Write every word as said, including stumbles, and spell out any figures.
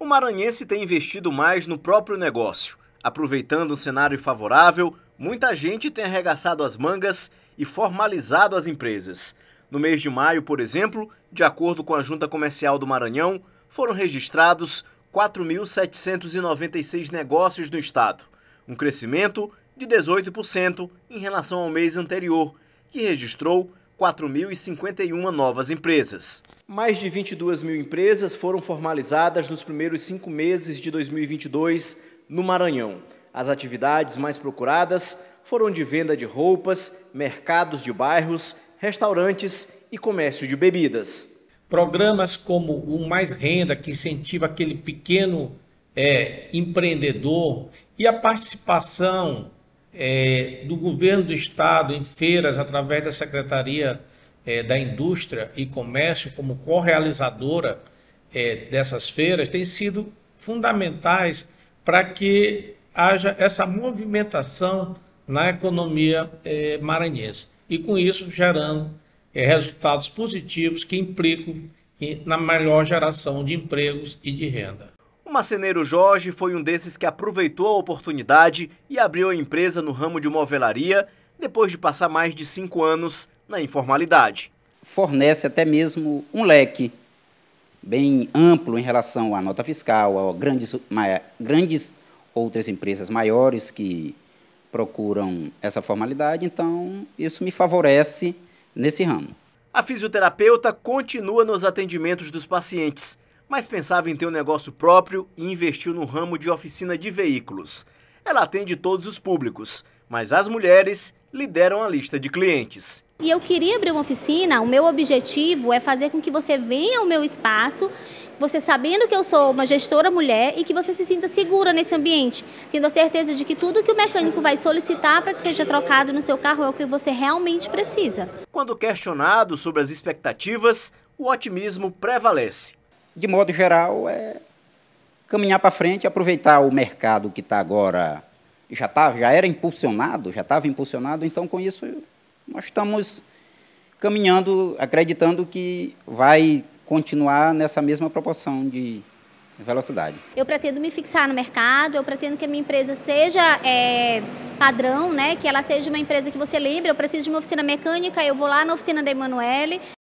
O maranhense tem investido mais no próprio negócio. Aproveitando um cenário favorável, muita gente tem arregaçado as mangas e formalizado as empresas. No mês de maio, por exemplo, de acordo com a Junta Comercial do Maranhão, foram registrados quatro mil setecentos e noventa e seis negócios no estado, um crescimento de dezoito por cento em relação ao mês anterior, que registrou quatro mil e cinquenta e uma novas empresas. Mais de vinte e duas mil empresas foram formalizadas nos primeiros cinco meses de dois mil e vinte e dois no Maranhão. As atividades mais procuradas foram de venda de roupas, mercados de bairros, restaurantes e comércio de bebidas. Programas como o Mais Renda, que incentiva aquele pequeno é, empreendedor, e a participação é, do governo do estado em feiras através da Secretaria é, da Indústria e Comércio como correalizadora é, dessas feiras, têm sido fundamentais para que haja essa movimentação na economia é, maranhense e com isso gerando é, resultados positivos que implicam na melhor geração de empregos e de renda. O marceneiro Jorge foi um desses que aproveitou a oportunidade e abriu a empresa no ramo de movelaria depois de passar mais de cinco anos na informalidade. Fornece até mesmo um leque bem amplo em relação à nota fiscal, a grandes, grandes outras empresas maiores que procuram essa formalidade, então isso me favorece nesse ramo. A fisioterapeuta continua nos atendimentos dos pacientes, mas pensava em ter um negócio próprio e investiu no ramo de oficina de veículos. Ela atende todos os públicos, mas as mulheres lideram a lista de clientes. E eu queria abrir uma oficina, o meu objetivo é fazer com que você venha ao meu espaço, você sabendo que eu sou uma gestora mulher e que você se sinta segura nesse ambiente, tendo a certeza de que tudo que o mecânico vai solicitar para que seja trocado no seu carro é o que você realmente precisa. Quando questionado sobre as expectativas, o otimismo prevalece. De modo geral, é caminhar para frente, aproveitar o mercado que está agora, já, tá, já era impulsionado, já estava impulsionado, então com isso nós estamos caminhando, acreditando que vai continuar nessa mesma proporção de velocidade. Eu pretendo me fixar no mercado, eu pretendo que a minha empresa seja é, padrão, né? Que ela seja uma empresa que você lembra, eu preciso de uma oficina mecânica, eu vou lá na oficina da Emanuele.